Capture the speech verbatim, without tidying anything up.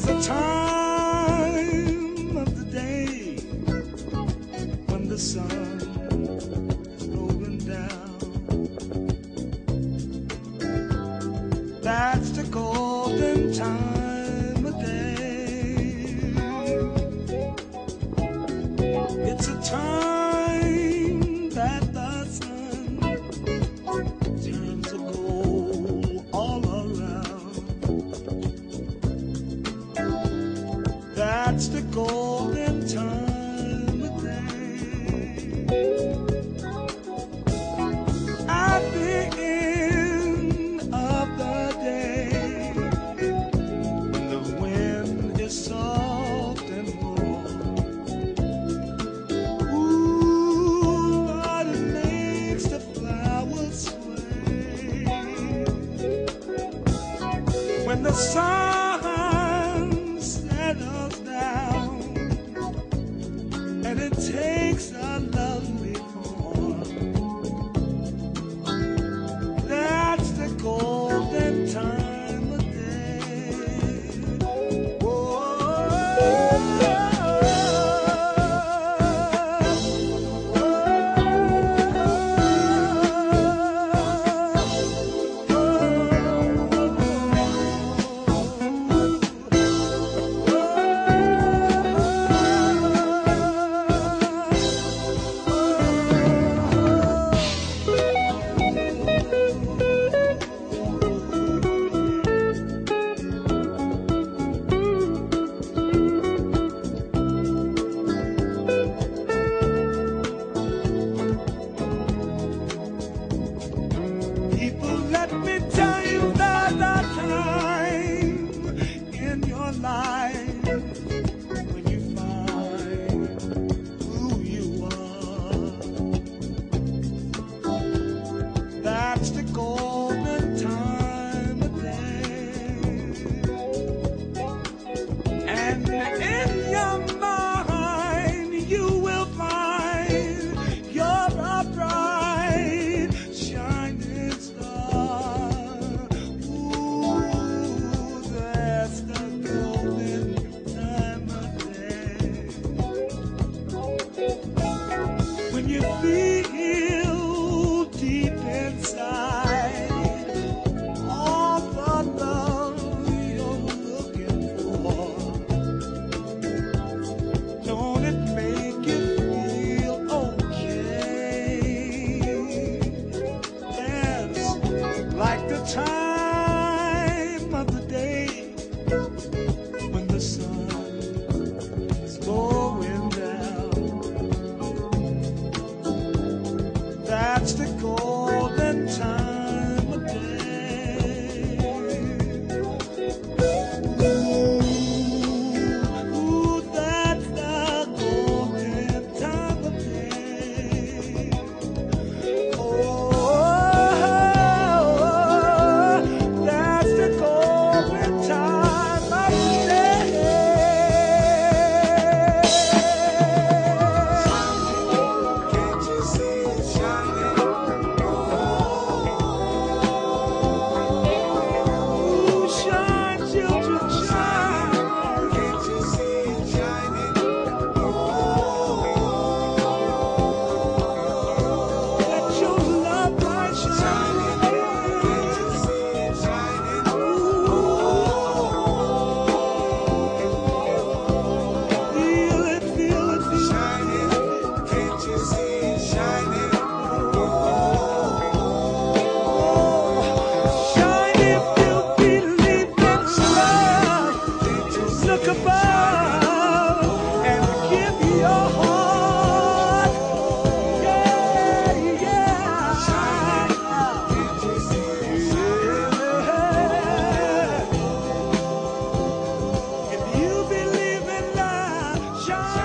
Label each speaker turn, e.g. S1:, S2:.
S1: There's a time of the day when the sun's going down. That's the golden time of day. It's a time that the sun turns to gold all around. That's the golden time of day. At the end of the day, when the wind is soft and warm, ooh, Lord, it makes the flowers sway. When the sun settles down and it takes a lovely form, that's the golden time of day. People, let me tell you there's a time in your life when you find who you are. That's the golden time of day. And in your mind you will find you're a bright shining star. Ooh, that's the golden time of day. When you feel deep inside all the love you're looking for, don't it make you feel okay? Yes, like the time of the day when the sun is going down. That's the golden time of day. Ooh, ooh, that's the golden time of day. Oh, that's the golden time of day. Can't you see it shining? Ooh, shine, children, shine. Can't you see it shining? Let your love light shine. Can't you see it shining? Feel it, feel it, feel shining. Can't you see it shining? Shine if you believe in love. Look above and give your heart. Yeah, yeah. Shine. Can't you see it shining? If you believe in love, shine.